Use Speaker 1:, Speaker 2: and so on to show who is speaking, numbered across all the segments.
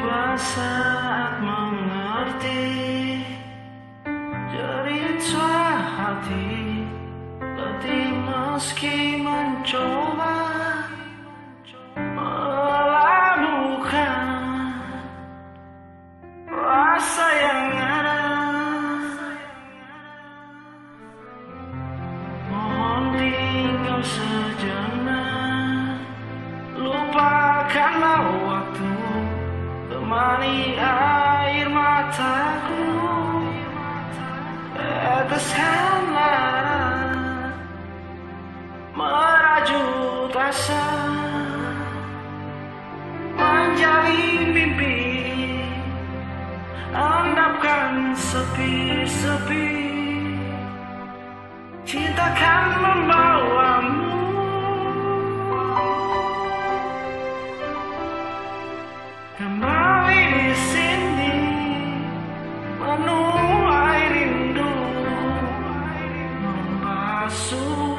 Speaker 1: Tiba saat mengerti cerita hati, letih meski mencoba melabuhkan rasa yang ada. Mohon tinggal sejenak, lupakanlah waktu, temani air mataku, teteskanlah merajut asa, menjalin mimpi, endapkan sepi-sepi, cinta akan membawamu. Kembali di sini menuai rindu, membasuh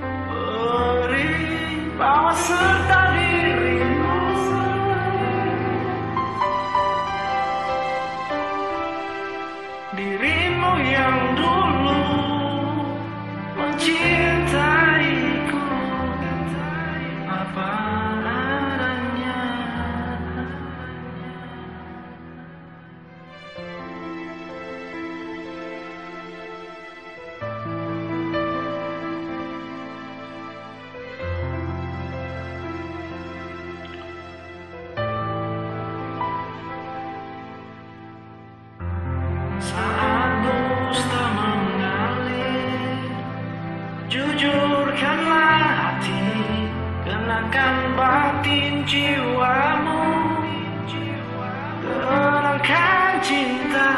Speaker 1: perih bawa serta dirimu. Dirimu yang dulu mencintaiku apa adanya. Saat dusta mengalir, jujurkanlah hati, kenakan batin jiwamu, tenangkan cinta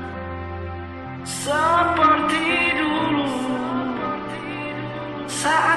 Speaker 1: seperti dulu saat